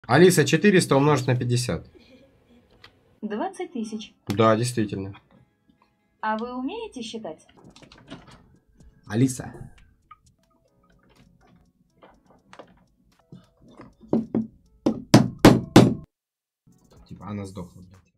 Алиса, 400 умножить на 50. 20 тысяч. Да, действительно. А вы умеете считать? Алиса. Типа она сдохла, блядь.